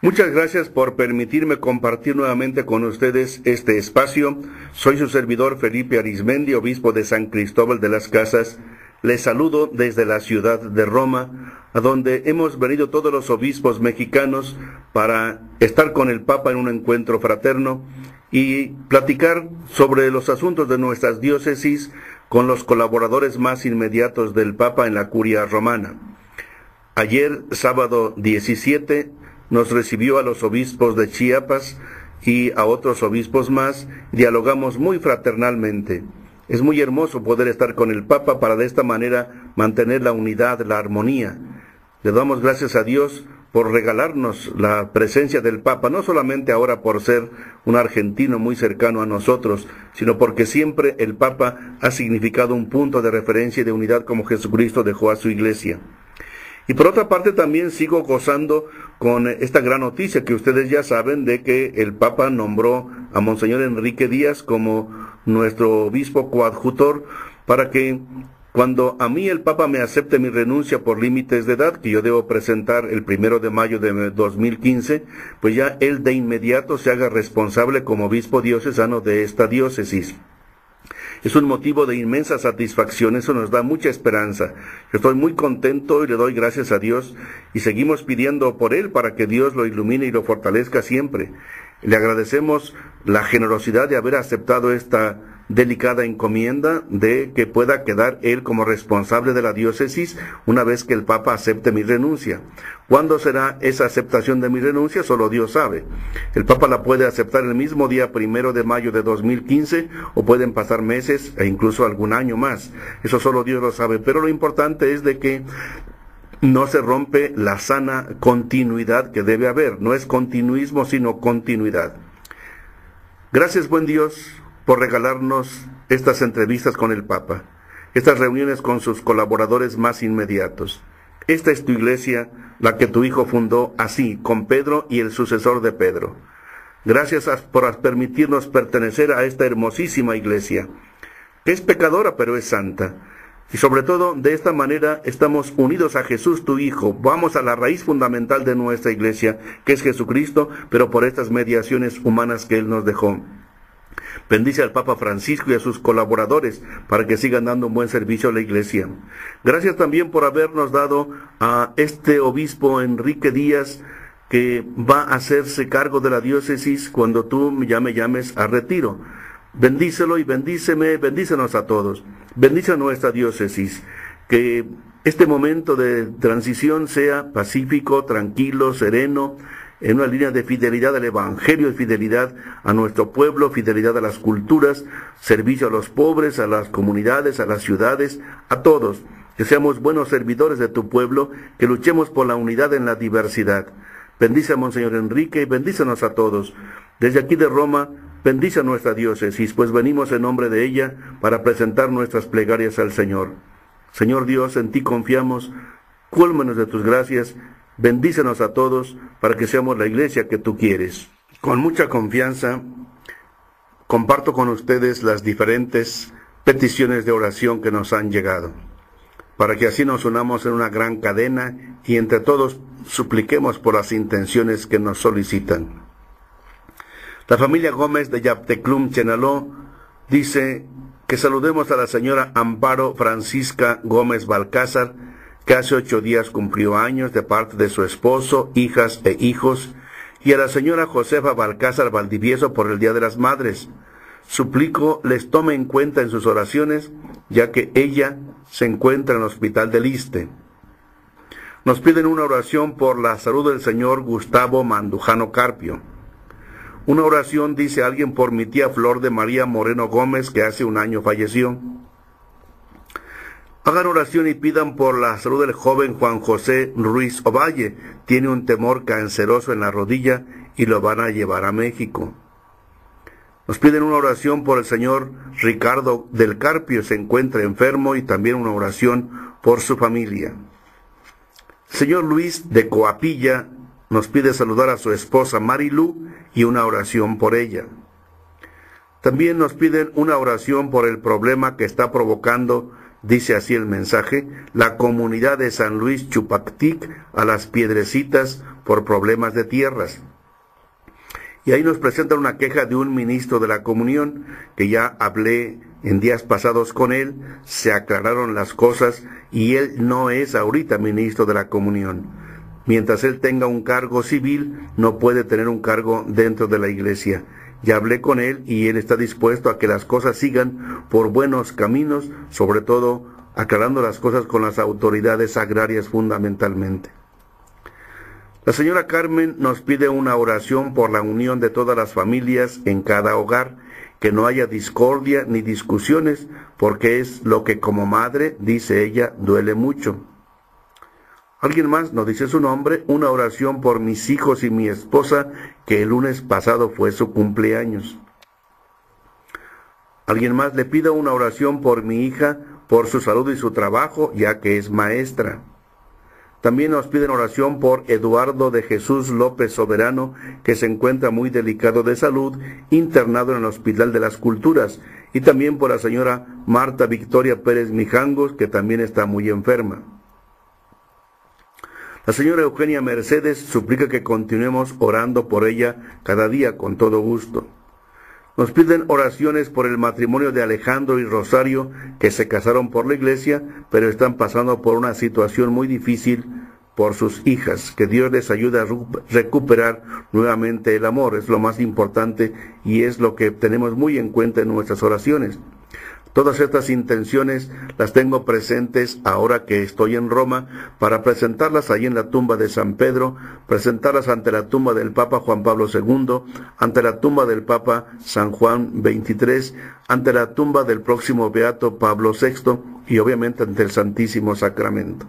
Muchas gracias por permitirme compartir nuevamente con ustedes este espacio. Soy su servidor Felipe Arizmendi, obispo de San Cristóbal de las Casas. Les saludo desde la ciudad de Roma, a donde hemos venido todos los obispos mexicanos para estar con el Papa en un encuentro fraterno y platicar sobre los asuntos de nuestras diócesis con los colaboradores más inmediatos del Papa en la Curia Romana. Ayer, sábado 17, nos recibió a los obispos de Chiapas y a otros obispos más. Dialogamos muy fraternalmente. Es muy hermoso poder estar con el Papa para de esta manera mantener la unidad, la armonía. Le damos gracias a Dios por regalarnos la presencia del Papa, no solamente ahora por ser un argentino muy cercano a nosotros, sino porque siempre el Papa ha significado un punto de referencia y de unidad como Jesucristo dejó a su iglesia. Y por otra parte también sigo gozando con esta gran noticia que ustedes ya saben de que el Papa nombró a Monseñor Enrique Díaz como nuestro obispo coadjutor para que cuando a mí el Papa me acepte mi renuncia por límites de edad, que yo debo presentar el 1 de mayo de 2015, pues ya él de inmediato se haga responsable como obispo diocesano de esta diócesis. Es un motivo de inmensa satisfacción, eso nos da mucha esperanza. Yo estoy muy contento y le doy gracias a Dios y seguimos pidiendo por él para que Dios lo ilumine y lo fortalezca siempre. Le agradecemos la generosidad de haber aceptado esta delicada encomienda de que pueda quedar él como responsable de la diócesis una vez que el Papa acepte mi renuncia. ¿Cuándo será esa aceptación de mi renuncia? Solo Dios sabe. El Papa la puede aceptar el mismo día 1 de mayo de 2015 o pueden pasar meses e incluso algún año más. Eso solo Dios lo sabe, pero lo importante es de que no se rompe la sana continuidad que debe haber. No es continuismo, sino continuidad. Gracias, buen Dios, por regalarnos estas entrevistas con el Papa, estas reuniones con sus colaboradores más inmediatos. Esta es tu iglesia, la que tu hijo fundó así, con Pedro y el sucesor de Pedro. Gracias por permitirnos pertenecer a esta hermosísima iglesia, que es pecadora pero es santa. Y sobre todo, de esta manera estamos unidos a Jesús, tu Hijo. Vamos a la raíz fundamental de nuestra iglesia, que es Jesucristo, pero por estas mediaciones humanas que Él nos dejó. Bendice al Papa Francisco y a sus colaboradores para que sigan dando un buen servicio a la iglesia. Gracias también por habernos dado a este obispo Enrique Díaz, que va a hacerse cargo de la diócesis cuando tú ya me llames a retiro. Bendícelo y bendícenos a todos. Bendice a nuestra diócesis, que este momento de transición sea pacífico, tranquilo, sereno, en una línea de fidelidad al Evangelio, de fidelidad a nuestro pueblo, fidelidad a las culturas, servicio a los pobres, a las comunidades, a las ciudades, a todos. Que seamos buenos servidores de tu pueblo, que luchemos por la unidad en la diversidad. Bendice a Monseñor Enrique y bendícenos a todos. Desde aquí de Roma, bendice a nuestra diócesis, pues venimos en nombre de ella para presentar nuestras plegarias al Señor. Señor Dios, en ti confiamos, cúlmenos de tus gracias, bendícenos a todos para que seamos la iglesia que tú quieres. Con mucha confianza, comparto con ustedes las diferentes peticiones de oración que nos han llegado, para que así nos unamos en una gran cadena y entre todos supliquemos por las intenciones que nos solicitan. La familia Gómez de Yapteclum, Chenaló, dice que saludemos a la señora Amparo Francisca Gómez Balcázar, que hace 8 días cumplió años, de parte de su esposo, hijas e hijos, y a la señora Josefa Balcázar Valdivieso por el Día de las Madres. Suplico les tome en cuenta en sus oraciones, ya que ella se encuentra en el hospital del Iste. Nos piden una oración por la salud del señor Gustavo Mandujano Carpio. Una oración, dice alguien, por mi tía Flor de María Moreno Gómez, que hace 1 año falleció. Hagan oración y pidan por la salud del joven Juan José Ruiz Ovalle. Tiene un tumor canceroso en la rodilla y lo van a llevar a México. Nos piden una oración por el señor Ricardo del Carpio, se encuentra enfermo, y también una oración por su familia. Señor Luis de Coapilla nos pide saludar a su esposa Marilú y una oración por ella. También nos piden una oración por el problema que está provocando dice así el mensaje, la comunidad de San Luis Chupactic a las Piedrecitas por problemas de tierras. Y ahí nos presentan una queja de un ministro de la comunión, que ya hablé en días pasados con él, se aclararon las cosas y él no es ahorita ministro de la comunión. Mientras él tenga un cargo civil, no puede tener un cargo dentro de la iglesia. Ya hablé con él y él está dispuesto a que las cosas sigan por buenos caminos, sobre todo aclarando las cosas con las autoridades agrarias fundamentalmente. La señora Carmen nos pide una oración por la unión de todas las familias en cada hogar, que no haya discordia ni discusiones, porque es lo que como madre, dice ella, duele mucho. Alguien más nos dice su nombre, una oración por mis hijos y mi esposa, que el lunes pasado fue su cumpleaños. Alguien más le pide una oración por mi hija, por su salud y su trabajo, ya que es maestra. También nos piden oración por Eduardo de Jesús López Soberano, que se encuentra muy delicado de salud, internado en el Hospital de las Culturas, y también por la señora Marta Victoria Pérez Mijangos, que también está muy enferma. La señora Eugenia Mercedes suplica que continuemos orando por ella cada día con todo gusto. Nos piden oraciones por el matrimonio de Alejandro y Rosario, que se casaron por la iglesia, pero están pasando por una situación muy difícil por sus hijas. Que Dios les ayude a recuperar nuevamente el amor, es lo más importante y es lo que tenemos muy en cuenta en nuestras oraciones. Todas estas intenciones las tengo presentes ahora que estoy en Roma para presentarlas allí en la tumba de San Pedro, presentarlas ante la tumba del Papa Juan Pablo II, ante la tumba del Papa San Juan XXIII, ante la tumba del próximo Beato Pablo VI y obviamente ante el Santísimo Sacramento.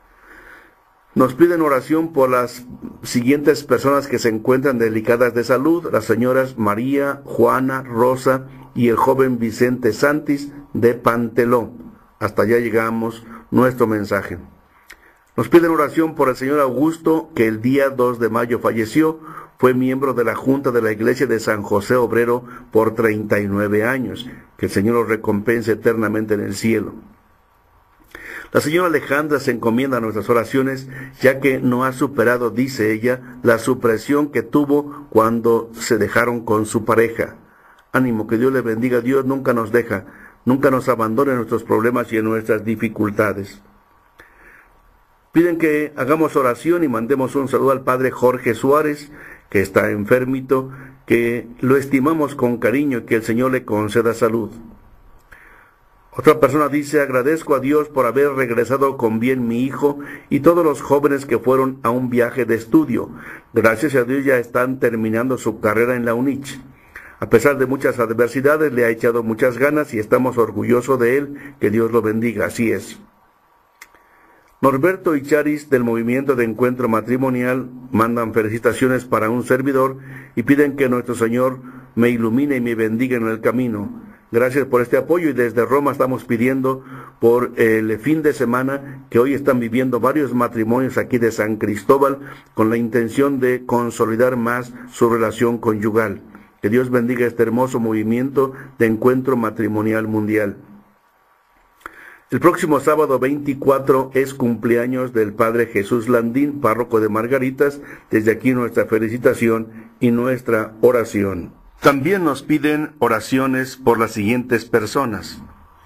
Nos piden oración por las siguientes personas que se encuentran delicadas de salud, las señoras María, Juana, Rosa y el joven Vicente Santis de Panteló. Hasta allá llegamos nuestro mensaje. Nos piden oración por el señor Augusto, que el día 2 de mayo falleció. Fue miembro de la Junta de la Iglesia de San José Obrero por 39 años. Que el Señor lo recompense eternamente en el cielo. La señora Alejandra se encomienda a nuestras oraciones, ya que no ha superado, dice ella, la supresión que tuvo cuando se dejaron con su pareja. Ánimo, que Dios le bendiga. Dios nunca nos deja, nunca nos abandona en nuestros problemas y en nuestras dificultades. Piden que hagamos oración y mandemos un saludo al padre Jorge Suárez, que está enfermito, que lo estimamos con cariño y que el Señor le conceda salud. Otra persona dice, agradezco a Dios por haber regresado con bien mi hijo y todos los jóvenes que fueron a un viaje de estudio. Gracias a Dios ya están terminando su carrera en la UNICH. A pesar de muchas adversidades, le ha echado muchas ganas y estamos orgullosos de él. Que Dios lo bendiga, así es. Norberto y Charis del Movimiento de Encuentro Matrimonial mandan felicitaciones para un servidor y piden que nuestro Señor me ilumine y me bendiga en el camino. Gracias por este apoyo y desde Roma estamos pidiendo por el fin de semana que hoy están viviendo varios matrimonios aquí de San Cristóbal con la intención de consolidar más su relación conyugal. Que Dios bendiga este hermoso movimiento de encuentro matrimonial mundial. El próximo sábado 24 es cumpleaños del Padre Jesús Landín, párroco de Margaritas. Desde aquí nuestra felicitación y nuestra oración. También nos piden oraciones por las siguientes personas.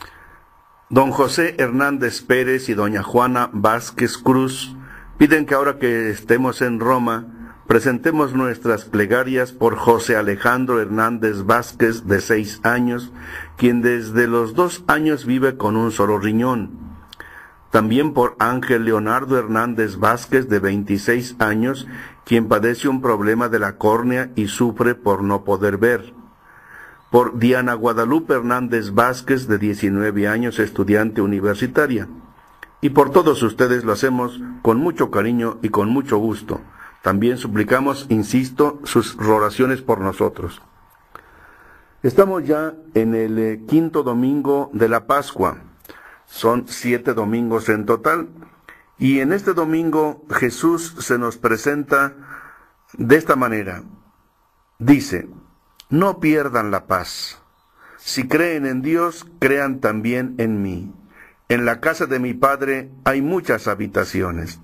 Don José Hernández Pérez y doña Juana Vázquez Cruz piden que ahora que estemos en Roma, presentemos nuestras plegarias por José Alejandro Hernández Vázquez, de 6 años, quien desde los 2 años vive con un solo riñón. También por Ángel Leonardo Hernández Vázquez, de 26 años, quien padece un problema de la córnea y sufre por no poder ver. Por Diana Guadalupe Hernández Vázquez, de 19 años, estudiante universitaria. Y por todos ustedes lo hacemos con mucho cariño y con mucho gusto. También suplicamos, insisto, sus oraciones por nosotros. Estamos ya en el 5º domingo de la Pascua. Son 7 domingos en total. Y en este domingo Jesús se nos presenta de esta manera. Dice, no pierdan la paz. Si creen en Dios, crean también en mí. En la casa de mi Padre hay muchas habitaciones.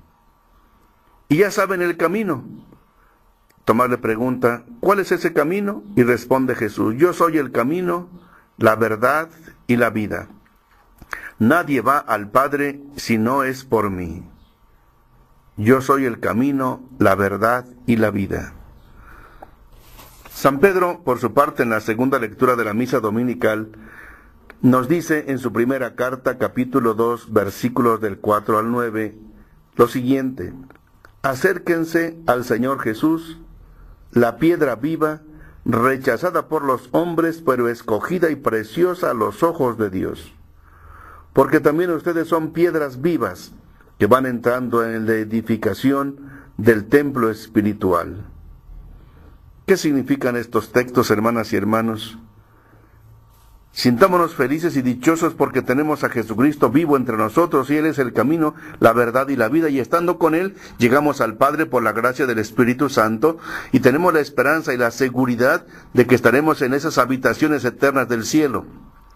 Y ya saben el camino. Tomás le pregunta, ¿cuál es ese camino? Y responde Jesús, yo soy el camino, la verdad y la vida. Nadie va al Padre si no es por mí. Yo soy el camino, la verdad y la vida. San Pedro, por su parte, en la segunda lectura de la misa dominical, nos dice en su primera carta, capítulo 2, versículos del 4 al 9, lo siguiente: acérquense al Señor Jesús, la piedra viva, rechazada por los hombres, pero escogida y preciosa a los ojos de Dios. Porque también ustedes son piedras vivas que van entrando en la edificación del templo espiritual. ¿Qué significan estos textos, hermanas y hermanos? Sintámonos felices y dichosos porque tenemos a Jesucristo vivo entre nosotros y Él es el camino, la verdad y la vida, y estando con Él llegamos al Padre por la gracia del Espíritu Santo y tenemos la esperanza y la seguridad de que estaremos en esas habitaciones eternas del cielo.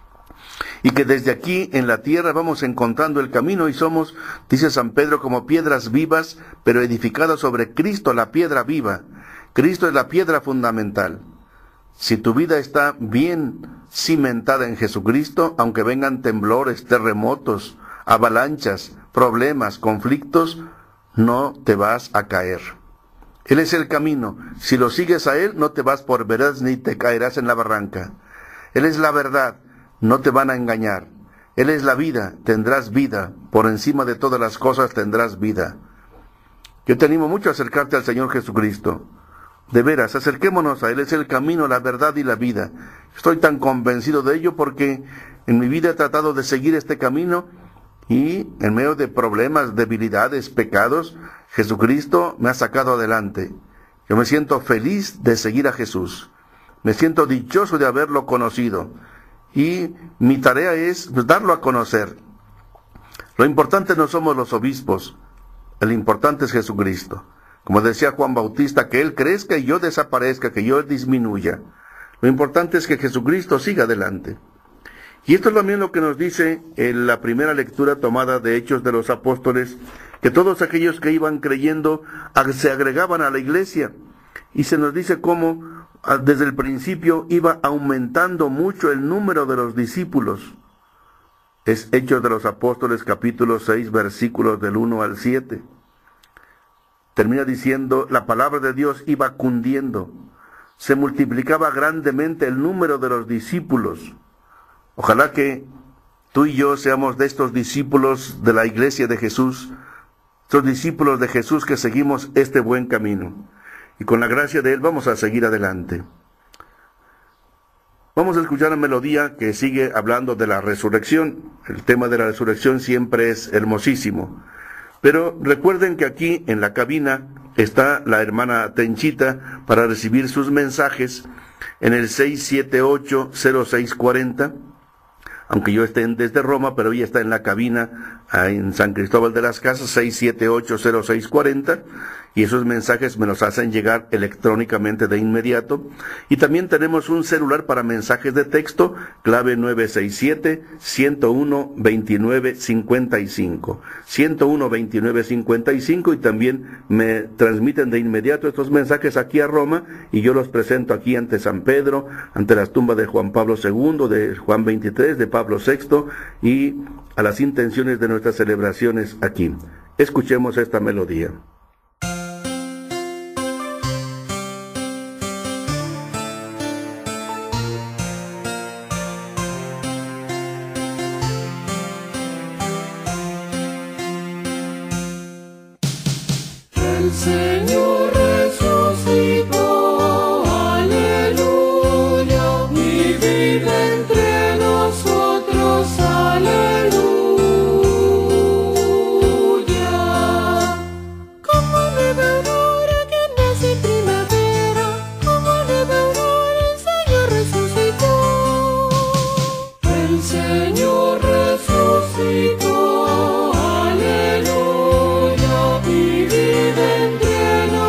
Y que desde aquí en la tierra vamos encontrando el camino y somos, dice San Pedro, como piedras vivas, pero edificadas sobre Cristo, la piedra viva. Cristo es la piedra fundamental. Si tu vida está bien cimentada en Jesucristo, aunque vengan temblores, terremotos, avalanchas, problemas, conflictos, no te vas a caer. Él es el camino. Si lo sigues a Él, no te vas por veredas ni te caerás en la barranca. Él es la verdad. No te van a engañar. Él es la vida, tendrás vida. Por encima de todas las cosas tendrás vida. Yo te animo mucho a acercarte al Señor Jesucristo. De veras, acerquémonos a Él. Es el camino, la verdad y la vida. Estoy tan convencido de ello porque en mi vida he tratado de seguir este camino y en medio de problemas, debilidades, pecados, Jesucristo me ha sacado adelante. Yo me siento feliz de seguir a Jesús. Me siento dichoso de haberlo conocido. Y mi tarea es darlo a conocer. Lo importante no somos los obispos, el importante es Jesucristo. Como decía Juan Bautista, que Él crezca y yo desaparezca, que yo disminuya. Lo importante es que Jesucristo siga adelante. Y esto es también lo que nos dice en la primera lectura tomada de Hechos de los Apóstoles, que todos aquellos que iban creyendo se agregaban a la iglesia. Y se nos dice cómo desde el principio iba aumentando mucho el número de los discípulos. Es Hechos de los Apóstoles capítulo 6 versículos del 1 al 7. Termina diciendo, la palabra de Dios iba cundiendo. Se multiplicaba grandemente el número de los discípulos. Ojalá que tú y yo seamos de estos discípulos de la iglesia de Jesús, estos discípulos de Jesús que seguimos este buen camino. Y con la gracia de Él vamos a seguir adelante. Vamos a escuchar una melodía que sigue hablando de la resurrección. El tema de la resurrección siempre es hermosísimo. Pero recuerden que aquí en la cabina está la hermana Tenchita para recibir sus mensajes en el 678-0640. Aunque yo esté desde Roma, pero ella está en la cabina en San Cristóbal de las Casas, 678-0640, y esos mensajes me los hacen llegar electrónicamente de inmediato. Y también tenemos un celular para mensajes de texto, clave 967-101-2955, 101-2955, y también me transmiten de inmediato estos mensajes aquí a Roma, y yo los presento aquí ante San Pedro, ante las tumbas de Juan Pablo II, de Juan XXIII, de Pablo VI, y a las intenciones de nuestras celebraciones aquí. Escuchemos esta melodía. El Señor resucitó, aleluya, y vive entre nosotros, aleluya. Como nueva aurora que nace en primavera, como nueva aurora el Señor resucitó. El Señor resucitó, aleluya, y vive entre nosotros.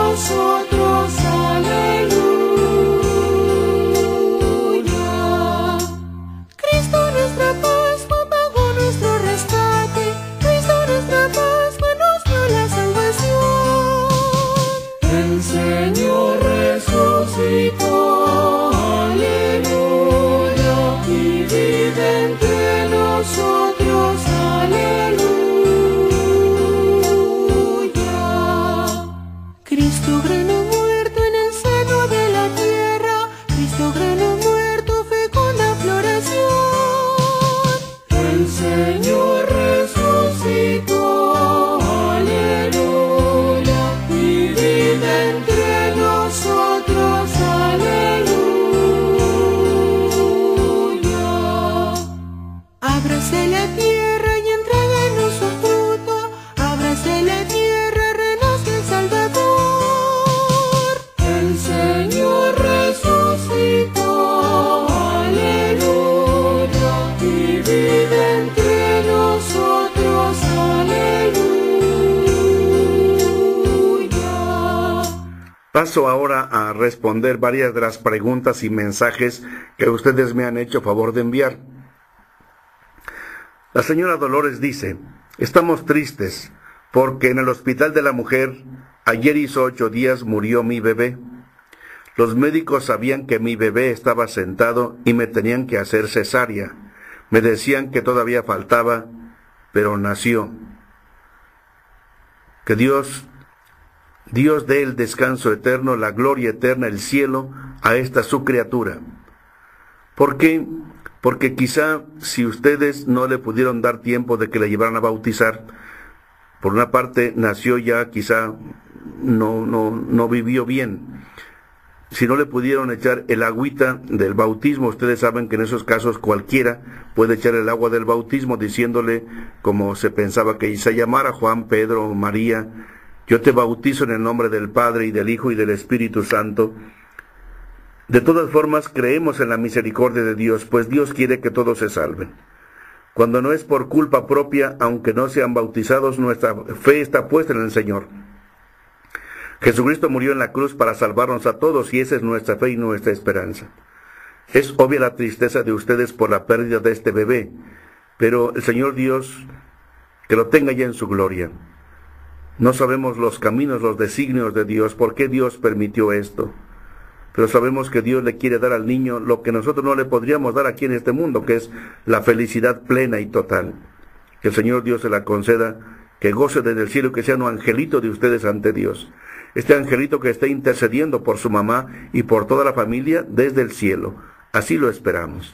Paso ahora a responder varias de las preguntas y mensajes que ustedes me han hecho favor de enviar. La señora Dolores dice: estamos tristes porque en el hospital de la mujer ayer hizo 8 días murió mi bebé. Los médicos sabían que mi bebé estaba sentado y me tenían que hacer cesárea. Me decían que todavía faltaba, pero nació. Que Dios dé el descanso eterno, la gloria eterna, el cielo a esta su criatura. ¿Por qué? Porque quizá si ustedes no le pudieron dar tiempo de que la llevaran a bautizar, por una parte nació ya, quizá no vivió bien. Si no le pudieron echar el agüita del bautismo, ustedes saben que en esos casos cualquiera puede echar el agua del bautismo diciéndole, como se pensaba que se llamara Juan, Pedro o María: yo te bautizo en el nombre del Padre y del Hijo y del Espíritu Santo. De todas formas, creemos en la misericordia de Dios, pues Dios quiere que todos se salven. Cuando no es por culpa propia, aunque no sean bautizados, nuestra fe está puesta en el Señor. Jesucristo murió en la cruz para salvarnos a todos, y esa es nuestra fe y nuestra esperanza. Es obvia la tristeza de ustedes por la pérdida de este bebé, pero el Señor Dios, que lo tenga ya en su gloria. No sabemos los caminos, los designios de Dios, por qué Dios permitió esto. Pero sabemos que Dios le quiere dar al niño lo que nosotros no le podríamos dar aquí en este mundo, que es la felicidad plena y total. Que el Señor Dios se la conceda, que goce desde el cielo, que sea un angelito de ustedes ante Dios. Este angelito que esté intercediendo por su mamá y por toda la familia desde el cielo. Así lo esperamos.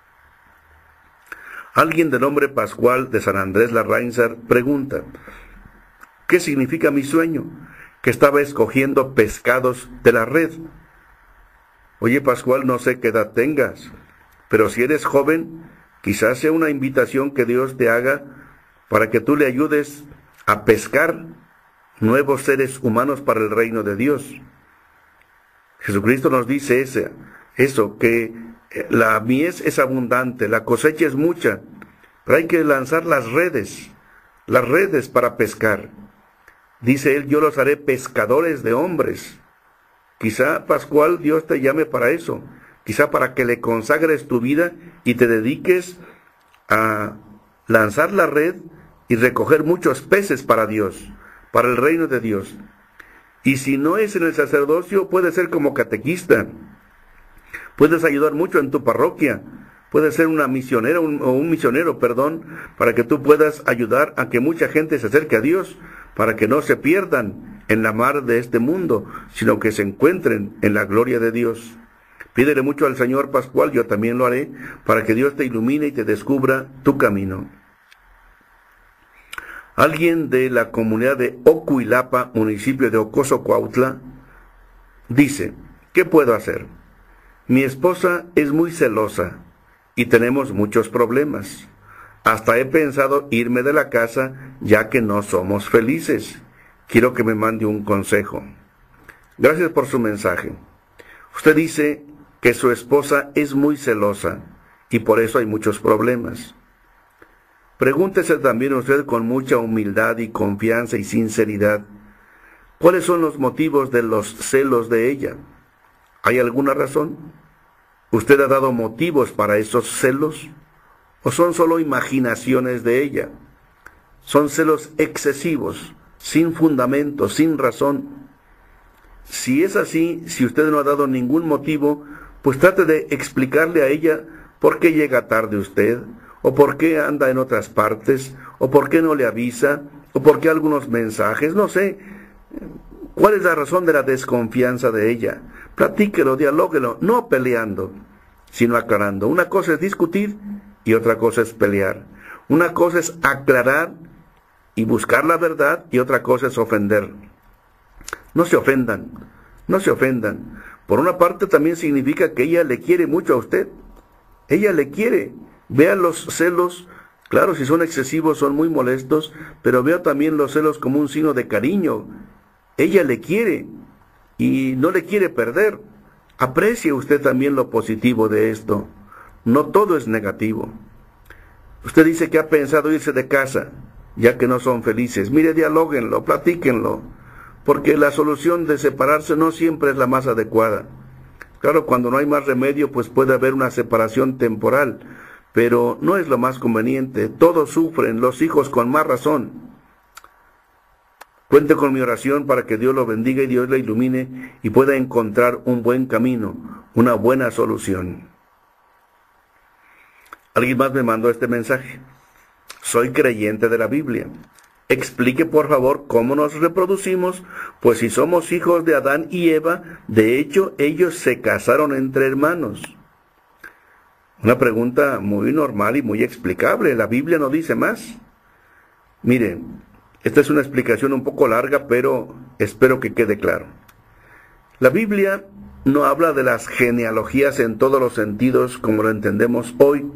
Alguien de nombre Pascual de San Andrés Larrainzar pregunta: ¿qué significa mi sueño? Que estaba escogiendo pescados de la red. Oye, Pascual, no sé qué edad tengas, pero si eres joven, quizás sea una invitación que Dios te haga para que tú le ayudes a pescar nuevos seres humanos para el reino de Dios. Jesucristo nos dice eso, que la mies es abundante, la cosecha es mucha, pero hay que lanzar las redes para pescar. Dice él: yo los haré pescadores de hombres. Quizá, Pascual, Dios te llame para eso, quizá para que le consagres tu vida y te dediques a lanzar la red y recoger muchos peces para Dios, para el reino de Dios. Y si no es en el sacerdocio, puede ser como catequista. Puedes ayudar mucho en tu parroquia. Puedes ser una misionera o un misionero, para que tú puedas ayudar a que mucha gente se acerque a Dios, para que no se pierdan en la mar de este mundo, sino que se encuentren en la gloria de Dios. Pídele mucho al Señor, Pascual, yo también lo haré, para que Dios te ilumine y te descubra tu camino. Alguien de la comunidad de Ocuilapa, municipio de Ocoso, Cuautla, dice: ¿qué puedo hacer? Mi esposa es muy celosa y tenemos muchos problemas. Hasta he pensado irme de la casa, ya que no somos felices. Quiero que me mande un consejo. Gracias por su mensaje. Usted dice que su esposa es muy celosa y por eso hay muchos problemas. Pregúntese también usted con mucha humildad y confianza y sinceridad: ¿cuáles son los motivos de los celos de ella? ¿Hay alguna razón? ¿Usted ha dado motivos para esos celos? ¿O son solo imaginaciones de ella? Son celos excesivos, sin fundamento, sin razón. Si es así, si usted no ha dado ningún motivo, pues trate de explicarle a ella por qué llega tarde usted, o por qué anda en otras partes, o por qué no le avisa, o por qué algunos mensajes, no sé. ¿Cuál es la razón de la desconfianza de ella? Platíquelo, dialóguelo, no peleando, sino aclarando. Una cosa es discutir y otra cosa es pelear. Una cosa es aclarar y buscar la verdad, y otra cosa es ofender. No se ofendan, no se ofendan. Por una parte también significa que ella le quiere mucho a usted. Ella le quiere. Vea los celos, claro, si son excesivos son muy molestos, pero vea también los celos como un signo de cariño. Ella le quiere y no le quiere perder. Aprecie usted también lo positivo de esto. No todo es negativo. Usted dice que ha pensado irse de casa, ya que no son felices. Mire, dialóguenlo, platíquenlo. porque la solución de separarse no siempre es la más adecuada. Claro, cuando no hay más remedio, pues puede haber una separación temporal, pero no es lo más conveniente. Todos sufren, los hijos con más razón. Cuente con mi oración para que Dios lo bendiga y Dios le ilumine y pueda encontrar un buen camino, una buena solución. Alguien más me mandó este mensaje. Soy creyente de la Biblia. Explique por favor cómo nos reproducimos, pues si somos hijos de Adán y Eva, de hecho ellos se casaron entre hermanos. Una pregunta muy normal y muy explicable. La Biblia no dice más. Mire, esta es una explicación un poco larga, pero espero que quede claro. La Biblia no habla de las genealogías en todos los sentidos como lo entendemos hoy.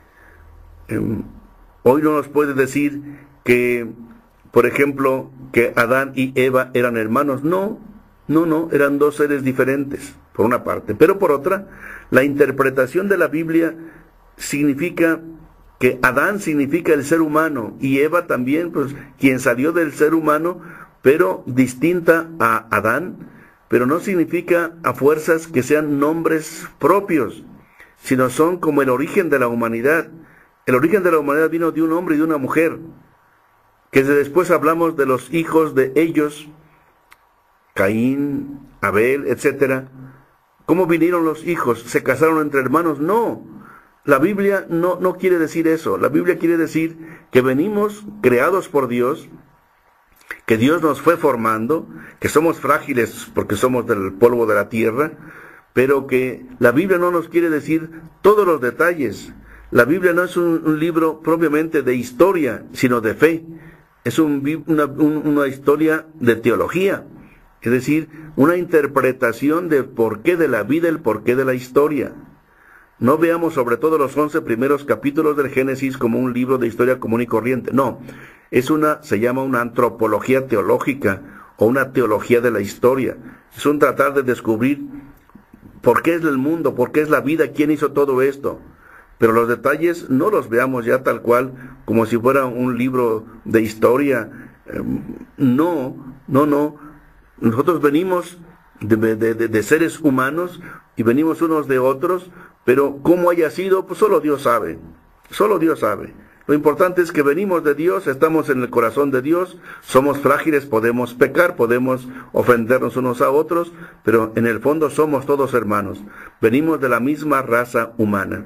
Hoy no nos puede decir que, por ejemplo, que Adán y Eva eran hermanos. No, eran dos seres diferentes, por una parte. Pero por otra, la interpretación de la Biblia significa que Adán significa el ser humano y Eva también, pues, quien salió del ser humano, pero distinta a Adán, pero no significa a fuerzas que sean nombres propios, sino son como el origen de la humanidad. El origen de la humanidad vino de un hombre y de una mujer, que después hablamos de los hijos de ellos, Caín, Abel, etc. ¿Cómo vinieron los hijos? ¿Se casaron entre hermanos? No. La Biblia no quiere decir eso. La Biblia quiere decir que venimos creados por Dios, que Dios nos fue formando, que somos frágiles porque somos del polvo de la tierra, pero que la Biblia no nos quiere decir todos los detalles. La Biblia no es un libro propiamente de historia, sino de fe. Es una historia de teología, es decir, una interpretación del porqué de la vida, el porqué de la historia. No veamos sobre todo los 11 primeros capítulos del Génesis como un libro de historia común y corriente. No, se llama una antropología teológica o una teología de la historia. Es un tratar de descubrir por qué es el mundo, por qué es la vida, quién hizo todo esto. Pero los detalles no los veamos ya tal cual, como si fuera un libro de historia. No. Nosotros venimos de seres humanos y venimos unos de otros, pero cómo haya sido, pues solo Dios sabe. Solo Dios sabe. Lo importante es que venimos de Dios, estamos en el corazón de Dios, somos frágiles, podemos pecar, podemos ofendernos unos a otros, pero en el fondo somos todos hermanos. Venimos de la misma raza humana.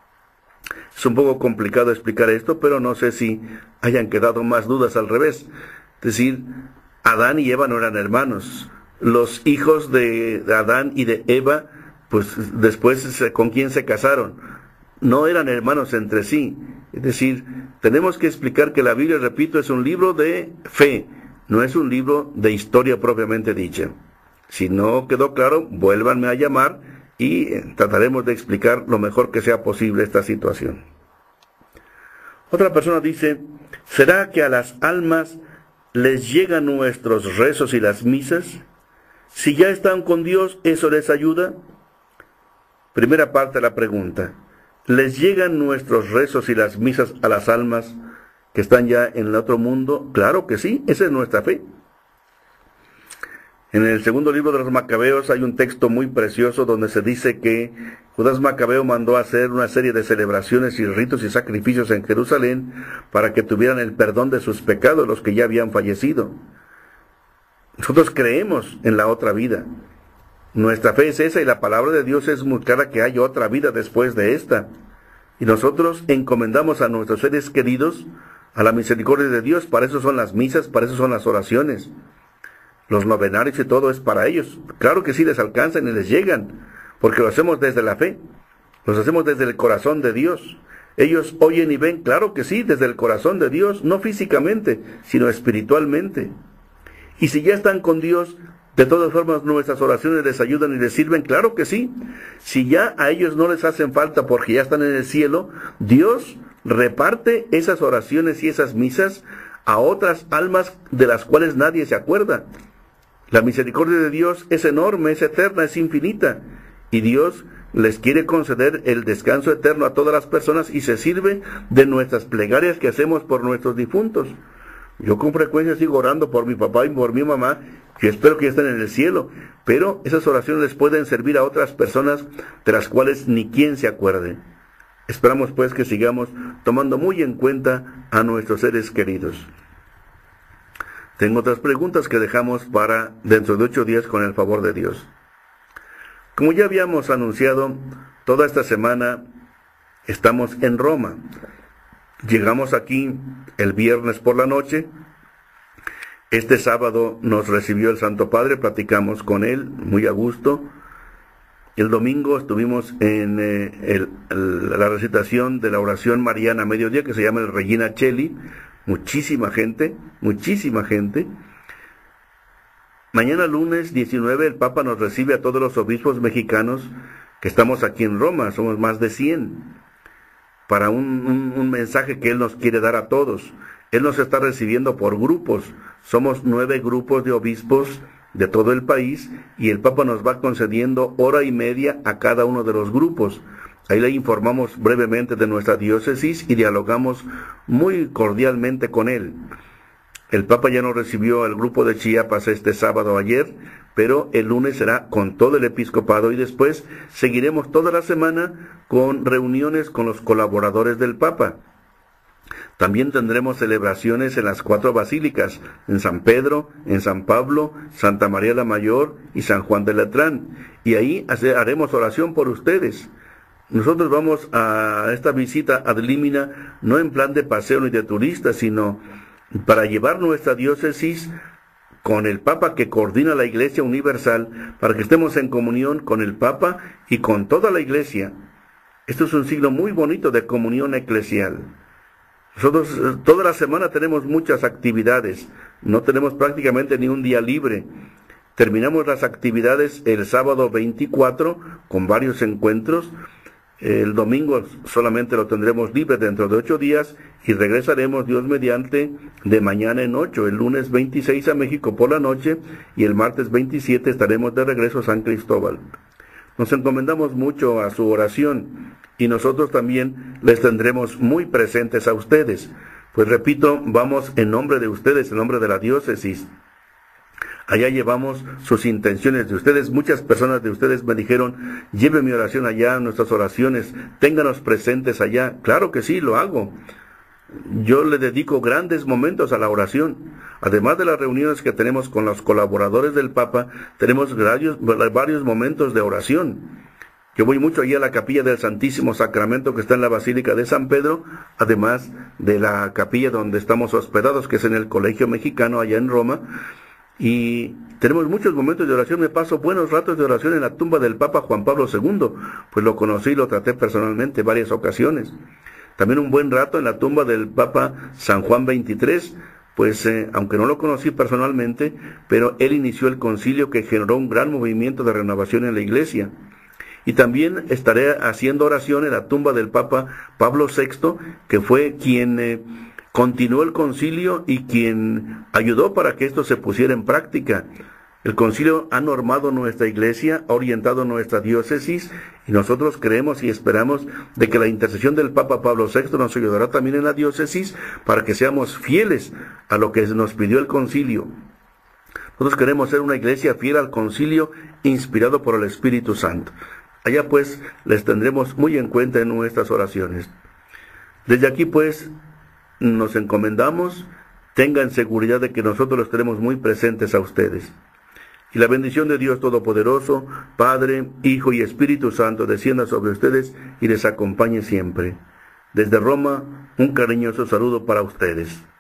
Es un poco complicado explicar esto, pero no sé si hayan quedado más dudas al revés. Es decir, Adán y Eva no eran hermanos. Los hijos de Adán y de Eva, pues después, ¿con quién se casaron? No eran hermanos entre sí. Es decir, tenemos que explicar que la Biblia, repito, es un libro de fe, no es un libro de historia propiamente dicha. Si no quedó claro, vuélvanme a llamar y trataremos de explicar lo mejor que sea posible esta situación. Otra persona dice, ¿será que a las almas les llegan nuestros rezos y las misas? Si ya están con Dios, ¿eso les ayuda? Primera parte de la pregunta. ¿Les llegan nuestros rezos y las misas a las almas que están ya en el otro mundo? Claro que sí, esa es nuestra fe. En el segundo libro de los Macabeos hay un texto muy precioso donde se dice que Judas Macabeo mandó hacer una serie de celebraciones y ritos y sacrificios en Jerusalén para que tuvieran el perdón de sus pecados los que ya habían fallecido. Nosotros creemos en la otra vida. Nuestra fe es esa y la palabra de Dios es muy clara que hay otra vida después de esta. Y nosotros encomendamos a nuestros seres queridos a la misericordia de Dios. Para eso son las misas, para eso son las oraciones. Los novenarios y todo es para ellos. Claro que sí les alcanzan y les llegan, porque lo hacemos desde la fe. Los hacemos desde el corazón de Dios. Ellos oyen y ven, claro que sí, desde el corazón de Dios, no físicamente, sino espiritualmente. Y si ya están con Dios, de todas formas nuestras oraciones les ayudan y les sirven, claro que sí. Si ya a ellos no les hacen falta porque ya están en el cielo, Dios reparte esas oraciones y esas misas a otras almas de las cuales nadie se acuerda. La misericordia de Dios es enorme, es eterna, es infinita. Y Dios les quiere conceder el descanso eterno a todas las personas y se sirve de nuestras plegarias que hacemos por nuestros difuntos. Yo con frecuencia sigo orando por mi papá y por mi mamá, y espero que estén en el cielo, pero esas oraciones les pueden servir a otras personas de las cuales ni quien se acuerde. Esperamos pues que sigamos tomando muy en cuenta a nuestros seres queridos. Tengo otras preguntas que dejamos para dentro de 8 días con el favor de Dios. Como ya habíamos anunciado, toda esta semana estamos en Roma. Llegamos aquí el viernes por la noche. Este sábado nos recibió el Santo Padre, platicamos con él muy a gusto. El domingo estuvimos en la recitación de la oración mariana a mediodía, que se llama el Regina Coeli. Muchísima gente. Mañana lunes 19 el Papa nos recibe a todos los obispos mexicanos que estamos aquí en Roma, somos más de 100, para un mensaje que Él nos quiere dar a todos. Él nos está recibiendo por grupos, somos 9 grupos de obispos de todo el país y el Papa nos va concediendo 1:30 a cada uno de los grupos. Ahí le informamos brevemente de nuestra diócesis y dialogamos muy cordialmente con él. El Papa ya nos recibió al grupo de Chiapas este sábado ayer, pero el lunes será con todo el episcopado y después seguiremos toda la semana con reuniones con los colaboradores del Papa. También tendremos celebraciones en las 4 basílicas, en San Pedro, en San Pablo, Santa María la Mayor y San Juan de Letrán, y ahí haremos oración por ustedes. Nosotros vamos a esta visita ad limina no en plan de paseo ni de turista, sino para llevar nuestra diócesis con el Papa que coordina la Iglesia Universal, para que estemos en comunión con el Papa y con toda la Iglesia. Esto es un signo muy bonito de comunión eclesial. Nosotros toda la semana tenemos muchas actividades, no tenemos prácticamente ni un día libre. Terminamos las actividades el sábado 24 con varios encuentros. El domingo solamente lo tendremos libre dentro de 8 días y regresaremos, Dios mediante, de mañana en 8. El lunes 26 a México por la noche y el martes 27 estaremos de regreso a San Cristóbal. Nos encomendamos mucho a su oración y nosotros también les tendremos muy presentes a ustedes. Pues repito, vamos en nombre de ustedes, en nombre de la diócesis. Allá llevamos sus intenciones de ustedes. Muchas personas de ustedes me dijeron, lleve mi oración allá, nuestras oraciones, ténganos presentes allá. Claro que sí, lo hago. Yo le dedico grandes momentos a la oración. Además de las reuniones que tenemos con los colaboradores del Papa, tenemos varios momentos de oración. Yo voy mucho allí a la capilla del Santísimo Sacramento que está en la Basílica de San Pedro, además de la capilla donde estamos hospedados, que es en el Colegio Mexicano allá en Roma. Y tenemos muchos momentos de oración. Me paso buenos ratos de oración en la tumba del Papa Juan Pablo II, pues lo conocí y lo traté personalmente varias ocasiones. También un buen rato en la tumba del Papa San Juan XXIII, pues aunque no lo conocí personalmente, pero él inició el concilio que generó un gran movimiento de renovación en la Iglesia. Y también estaré haciendo oración en la tumba del Papa Pablo VI, que fue quien continuó el concilio y quien ayudó para que esto se pusiera en práctica. El concilio ha normado nuestra iglesia, ha orientado nuestra diócesis, y nosotros creemos y esperamos de que la intercesión del Papa Pablo VI nos ayudará también en la diócesis para que seamos fieles a lo que nos pidió el concilio. Nosotros queremos ser una iglesia fiel al concilio, inspirado por el Espíritu Santo. Allá pues les tendremos muy en cuenta en nuestras oraciones. Desde aquí pues nos encomendamos, tengan seguridad de que nosotros los tenemos muy presentes a ustedes. Y la bendición de Dios Todopoderoso, Padre, Hijo y Espíritu Santo, descienda sobre ustedes y les acompañe siempre. Desde Roma, un cariñoso saludo para ustedes.